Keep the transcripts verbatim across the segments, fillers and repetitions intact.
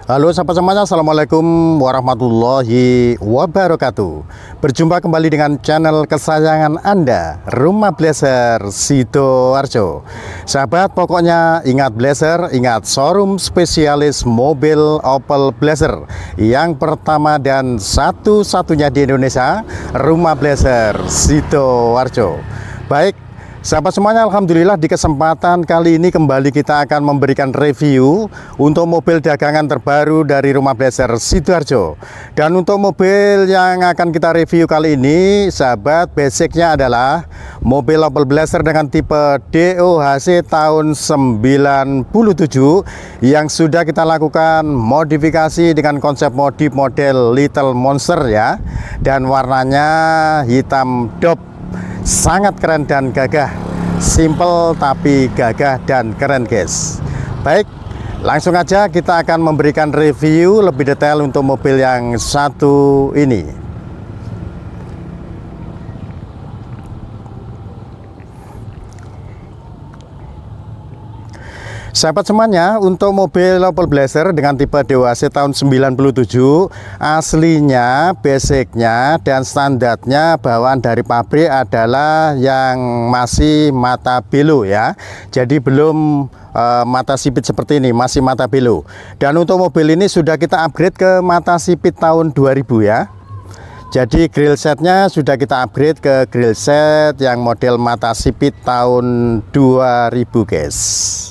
Halo sahabat semuanya, Assalamualaikum warahmatullahi wabarakatuh. Berjumpa kembali dengan channel kesayangan Anda, Rumah Blazer Sidoarjo. Sahabat, pokoknya ingat Blazer, ingat showroom spesialis mobil Opel Blazer yang pertama dan satu-satunya di Indonesia, Rumah Blazer Sidoarjo. Baik sahabat semuanya, alhamdulillah di kesempatan kali ini kembali kita akan memberikan review untuk mobil dagangan terbaru dari Rumah Blazer Sidoarjo. Dan untuk mobil yang akan kita review kali ini, sahabat, basicnya adalah mobil Opel Blazer dengan tipe D O H C tahun sembilan puluh tujuh yang sudah kita lakukan modifikasi dengan konsep modif model Little Monster ya, dan warnanya hitam dop. Sangat keren dan gagah, simple tapi gagah dan keren guys. Baik, langsung aja kita akan memberikan review lebih detail untuk mobil yang satu ini. Sahabat semuanya, untuk mobil Opel Blazer dengan tipe D O H C tahun sembilan puluh tujuh, aslinya, basicnya dan standarnya bawaan dari pabrik adalah yang masih mata belo ya. Jadi belum uh, mata sipit seperti ini, masih mata belo. Dan untuk mobil ini sudah kita upgrade ke mata sipit tahun dua ribu ya. Jadi grill setnya sudah kita upgrade ke grill set yang model mata sipit tahun dua ribu guys.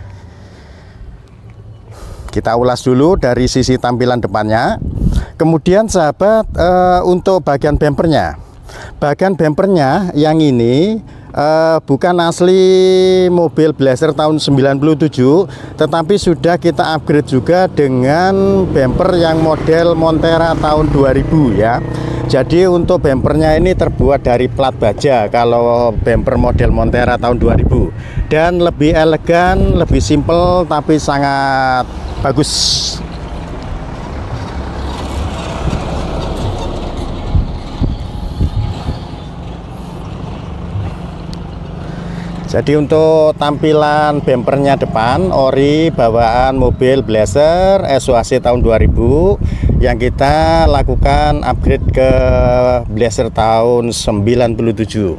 Kita ulas dulu dari sisi tampilan depannya. Kemudian sahabat, e, untuk bagian bempernya, bagian bempernya yang ini e, bukan asli mobil Blazer tahun sembilan puluh tujuh, tetapi sudah kita upgrade juga dengan bemper yang model Montera tahun dua ribu ya. Jadi untuk bempernya ini terbuat dari plat baja kalau bemper model Montera tahun dua ribu, dan lebih elegan, lebih simple tapi sangat bagus. Jadi untuk tampilan bempernya depan ori bawaan mobil Blazer S O H C tahun dua ribu yang kita lakukan upgrade ke Blazer tahun sembilan puluh tujuh.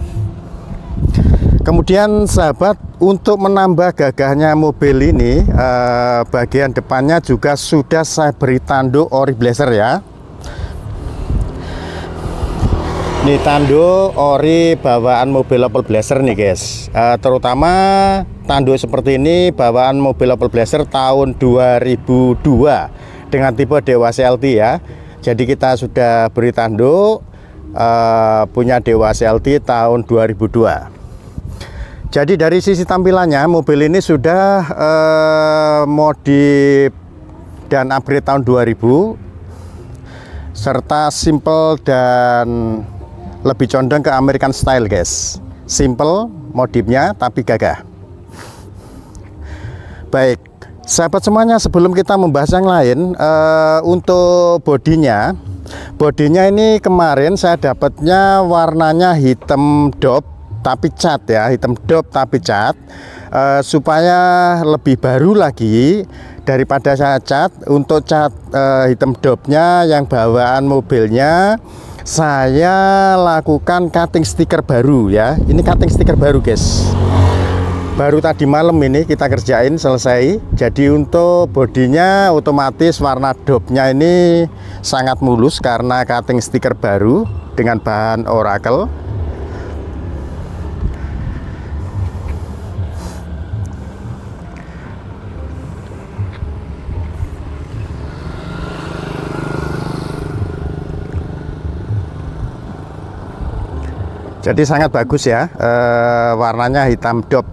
Kemudian sahabat, untuk menambah gagahnya mobil ini, eh, bagian depannya juga sudah saya beri tanduk ori Blazer ya. Ini tanduk ori bawaan mobil Opel Blazer nih guys, eh, terutama tanduk seperti ini bawaan mobil Opel Blazer tahun dua ribu dua dengan tipe D O H C L T ya. Jadi kita sudah beri tanduk eh, punya D O H C L T tahun dua ribu dua. Jadi dari sisi tampilannya mobil ini sudah eh, modif dan upgrade tahun dua ribu, serta simple dan lebih condong ke American style guys. Simple modifnya tapi gagah. Baik sahabat semuanya, sebelum kita membahas yang lain, eh, untuk bodinya bodinya ini kemarin saya dapatnya warnanya hitam dop tapi cat ya, hitam dop tapi cat, uh, supaya lebih baru lagi daripada saya cat. Untuk cat uh, hitam dopnya yang bawaan mobilnya saya lakukan cutting stiker baru ya. Ini cutting stiker baru guys, baru tadi malam ini kita kerjain selesai. Jadi untuk bodinya otomatis warna dopnya ini sangat mulus karena cutting stiker baru dengan bahan Oracle. Jadi sangat bagus ya, e, warnanya hitam dop.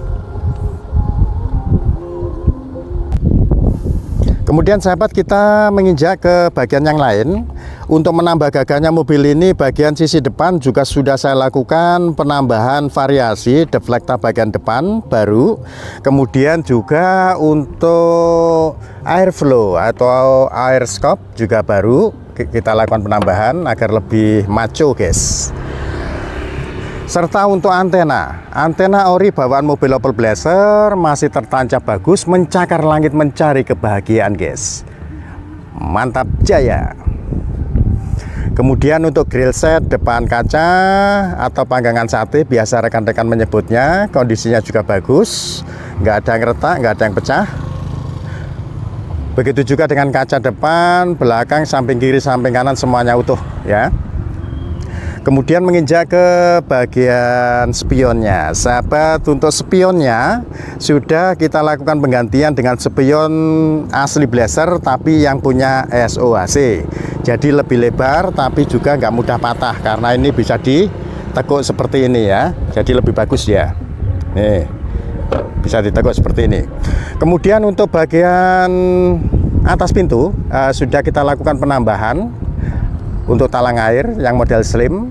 Kemudian sahabat, kita menginjak ke bagian yang lain. Untuk menambah gagahnya mobil ini, bagian sisi depan juga sudah saya lakukan penambahan variasi deflector bagian depan baru. Kemudian juga untuk airflow atau air scope juga baru kita lakukan penambahan agar lebih maco guys. Serta untuk antena, antena ori bawaan mobil Opel Blazer masih tertancap bagus, mencakar langit mencari kebahagiaan guys. Mantap jaya. Kemudian untuk grill set depan kaca atau panggangan sate, biasa rekan-rekan menyebutnya, kondisinya juga bagus, nggak ada yang retak, nggak ada yang pecah. Begitu juga dengan kaca depan, belakang, samping kiri, samping kanan semuanya utuh ya. Kemudian menginjak ke bagian spionnya, sahabat. Untuk spionnya sudah kita lakukan penggantian dengan spion asli Blazer tapi yang punya S O H C, jadi lebih lebar tapi juga nggak mudah patah karena ini bisa ditekuk seperti ini ya, jadi lebih bagus ya. Nih, bisa ditekuk seperti ini. Kemudian untuk bagian atas pintu uh, sudah kita lakukan penambahan untuk talang air yang model slim,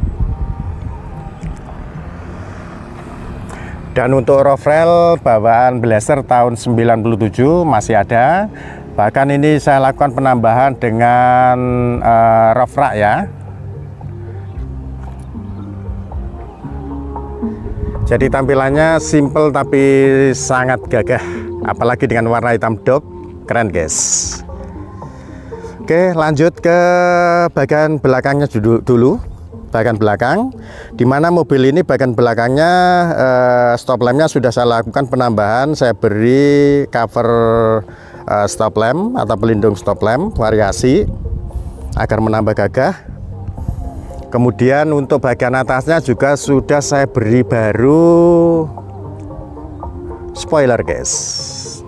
dan untuk roof rail bawaan Blazer tahun sembilan puluh tujuh masih ada. Bahkan ini saya lakukan penambahan dengan uh, roof rack ya. Jadi tampilannya simple tapi sangat gagah, apalagi dengan warna hitam dop, keren guys. Oke, lanjut ke bagian belakangnya dulu, bagian belakang, dimana mobil ini bagian belakangnya eh, stop lampnya sudah saya lakukan penambahan. Saya beri cover eh, stop lamp atau pelindung stop lamp variasi agar menambah gagah. Kemudian untuk bagian atasnya juga sudah saya beri baru spoiler guys.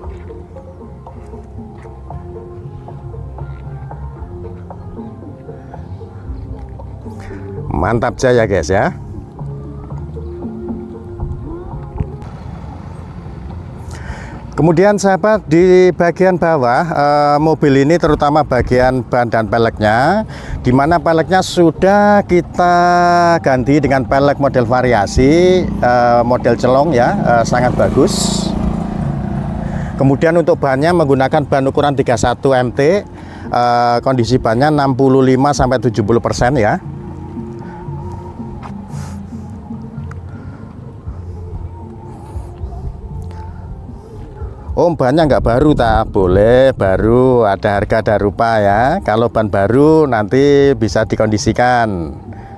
Mantap jaya guys ya. Kemudian sahabat, di bagian bawah eh, mobil ini terutama bagian ban dan peleknya, dimana peleknya sudah kita ganti dengan pelek model variasi, eh, model celong ya, eh, sangat bagus. Kemudian untuk bannya menggunakan ban ukuran tiga puluh satu M T, eh, kondisi bannya enam puluh lima sampai tujuh puluh persen ya. Oh, bannya nggak baru tak boleh, baru ada harga ada rupa ya. Kalau ban baru nanti bisa dikondisikan.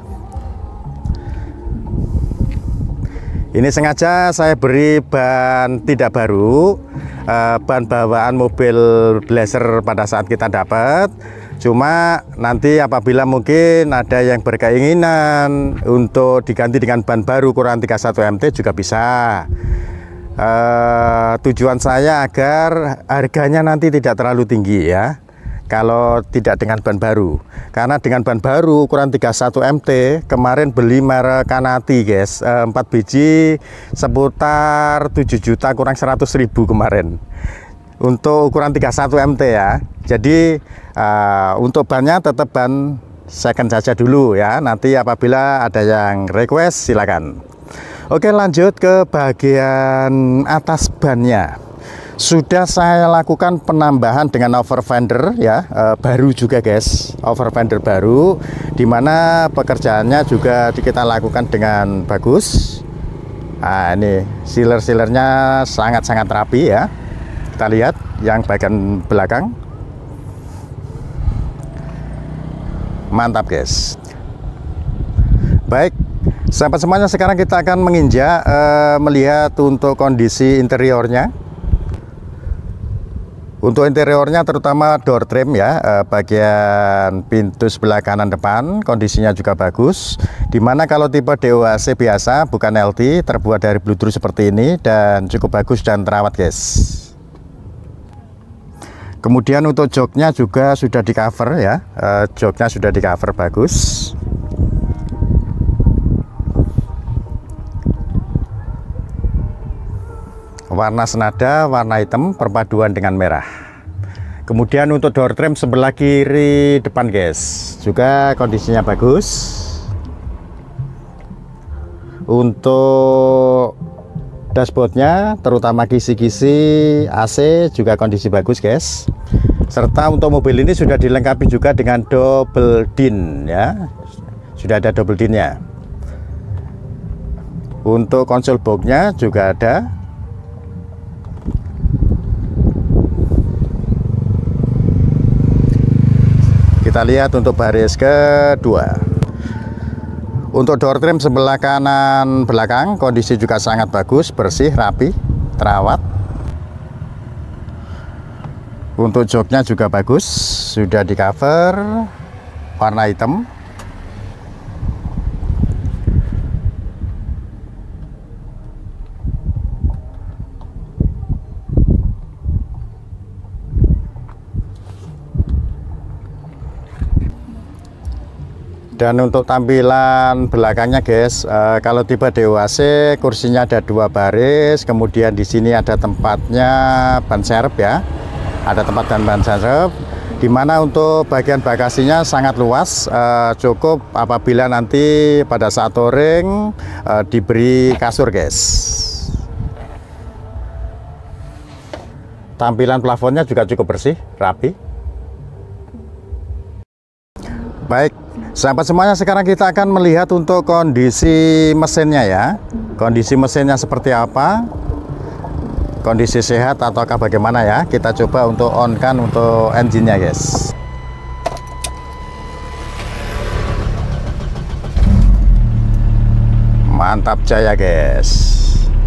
Ini sengaja saya beri ban tidak baru, eh, ban bawaan mobil Blazer pada saat kita dapat. Cuma nanti apabila mungkin ada yang berkeinginan untuk diganti dengan ban baru ukuran tiga puluh satu M T juga bisa. Uh, tujuan saya agar harganya nanti tidak terlalu tinggi ya kalau tidak dengan ban baru, karena dengan ban baru ukuran tiga puluh satu M T kemarin beli merek Kanati guys, uh, empat biji seputar tujuh juta kurang seratus ribu kemarin untuk ukuran tiga puluh satu M T ya. Jadi uh, untuk bannya tetap ban second saja dulu ya, nanti apabila ada yang request silakan. Oke, lanjut ke bagian atas bannya. Sudah saya lakukan penambahan dengan over fender ya, e, baru juga guys, over fender baru, dimana pekerjaannya juga kita lakukan dengan bagus. Nah, ini sealer-sealernya sangat-sangat rapi ya. Kita lihat yang bagian belakang, mantap guys. Baik, sahabat semuanya, sekarang kita akan menginjak uh, melihat untuk kondisi interiornya. Untuk interiornya terutama door trim ya, uh, bagian pintu sebelah kanan depan kondisinya juga bagus. Dimana kalau tipe D O H C biasa bukan L T, terbuat dari Bluetooth seperti ini dan cukup bagus dan terawat guys. Kemudian untuk joknya juga sudah di cover ya, uh, joknya sudah di cover bagus. Warna senada, warna hitam perpaduan dengan merah. Kemudian untuk door trim sebelah kiri depan guys, juga kondisinya bagus. Untuk dashboardnya terutama kisi-kisi A C juga kondisi bagus guys. Serta untuk mobil ini sudah dilengkapi juga dengan double din ya, sudah ada double dinnya. Untuk konsol boxnya juga ada. Kita lihat untuk baris kedua. Untuk door trim sebelah kanan belakang kondisi juga sangat bagus, bersih, rapi, terawat. Untuk joknya juga bagus, sudah di cover warna hitam. Dan untuk tampilan belakangnya guys, eh, kalau tipe D O A C kursinya ada dua baris, kemudian di sini ada tempatnya ban serep ya, ada tempat dan ban serep, dimana untuk bagian bagasinya sangat luas, eh, cukup apabila nanti pada saat touring eh, diberi kasur guys. Tampilan plafonnya juga cukup bersih, rapi. Baik, sahabat semuanya, sekarang kita akan melihat untuk kondisi mesinnya ya. Kondisi mesinnya seperti apa, kondisi sehat ataukah bagaimana ya. Kita coba untuk on kan untuk engine-nya guys. Mantap jaya guys.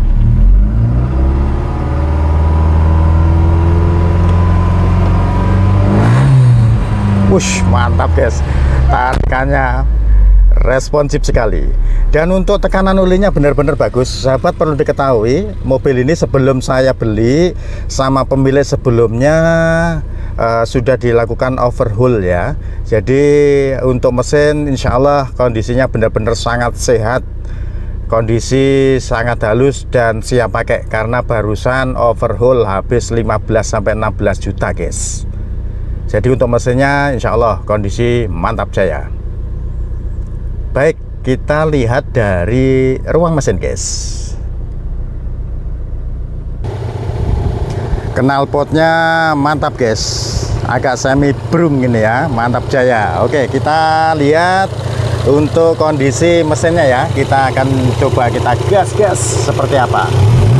Wush, mantap guys, tarikannya responsif sekali. Dan untuk tekanan olinya benar-benar bagus. Sahabat perlu diketahui, mobil ini sebelum saya beli sama pemilik sebelumnya uh, sudah dilakukan overhaul ya. Jadi untuk mesin insya Allah kondisinya benar-benar sangat sehat, kondisi sangat halus dan siap pakai, karena barusan overhaul habis lima belas sampai enam belas juta guys. Jadi untuk mesinnya insya Allah kondisi mantap jaya. Baik, kita lihat dari ruang mesin guys. Knalpotnya mantap guys, agak semi brung ini ya, mantap jaya. Oke, kita lihat untuk kondisi mesinnya ya. Kita akan coba kita gas-gas seperti apa.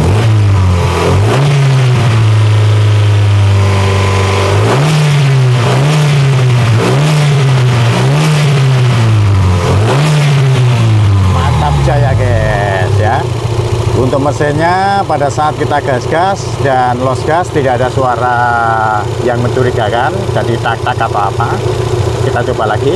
Jaya guys ya. Untuk mesinnya pada saat kita gas-gas dan los gas tidak ada suara yang mencurigakan, jadi tak-tak atau apa. Kita coba lagi.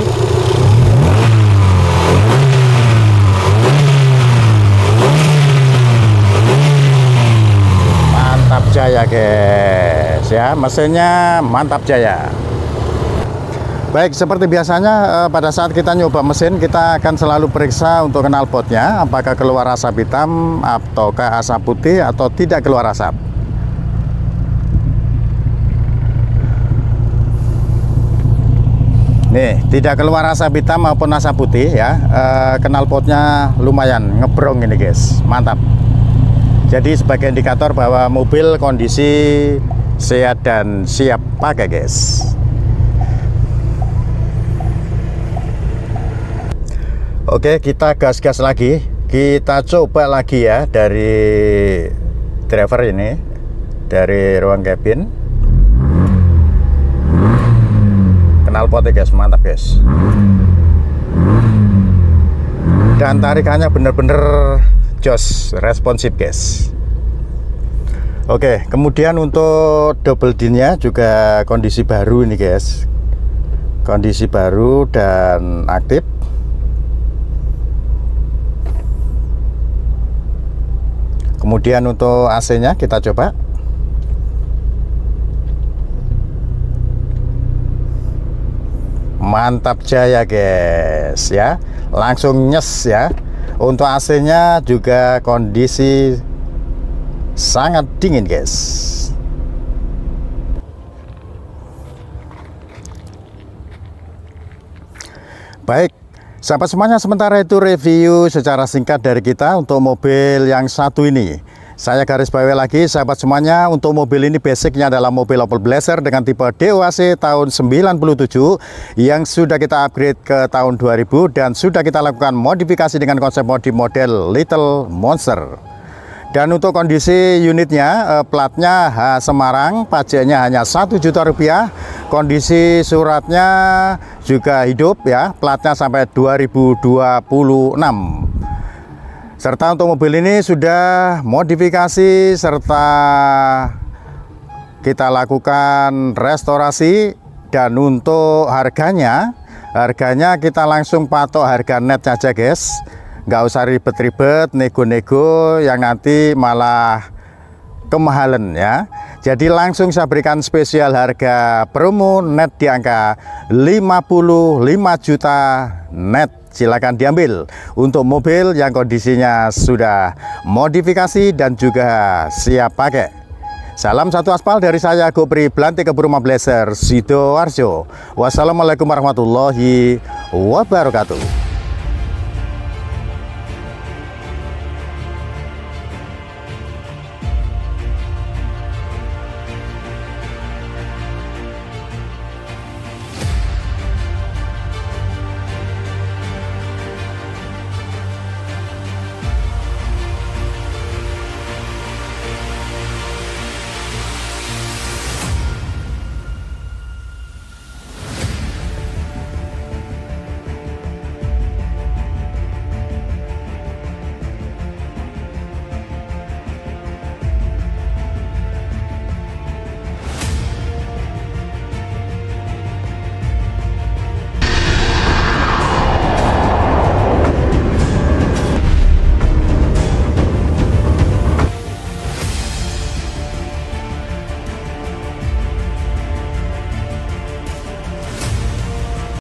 Mantap jaya guys ya, mesinnya mantap jaya. Baik, seperti biasanya pada saat kita nyoba mesin, kita akan selalu periksa untuk knalpotnya apakah keluar asap hitam ataukah asap putih atau tidak keluar asap. Nih, tidak keluar asap hitam maupun asap putih ya. E, knalpotnya lumayan ngebrong ini guys, mantap. Jadi sebagai indikator bahwa mobil kondisi sehat dan siap pakai guys. Oke, kita gas-gas lagi. Kita coba lagi ya dari driver ini, dari ruang cabin. Knalpotnya guys, mantap guys. Dan tarikannya bener-bener jos, responsif guys. Oke, kemudian untuk double din-nya juga kondisi baru ini guys. Kondisi baru dan aktif. Kemudian untuk A C-nya kita coba. Mantap jaya guys ya, langsung nyes ya. Untuk A C-nya juga kondisi sangat dingin guys. Baik, sahabat semuanya, sementara itu review secara singkat dari kita untuk mobil yang satu ini. Saya garis bawahi lagi sahabat semuanya, untuk mobil ini basicnya adalah mobil Opel Blazer dengan tipe D O A C tahun sembilan puluh tujuh yang sudah kita upgrade ke tahun dua ribu dan sudah kita lakukan modifikasi dengan konsep modif model Little Monster. Dan untuk kondisi unitnya, eh, platnya H Semarang, pajaknya hanya satu juta rupiah, kondisi suratnya juga hidup ya, platnya sampai dua ribu dua puluh enam. Serta untuk mobil ini sudah modifikasi serta kita lakukan restorasi, dan untuk harganya, harganya kita langsung patok harga net saja guys. Nggak usah ribet-ribet, nego-nego yang nanti malah kemahalan ya. Jadi langsung saya berikan spesial harga promo net di angka lima puluh lima juta net. Silakan diambil untuk mobil yang kondisinya sudah modifikasi dan juga siap pakai. Salam satu aspal dari saya, Gopri Blantik Rumah Blazer Sidoarjo. Wassalamualaikum warahmatullahi wabarakatuh.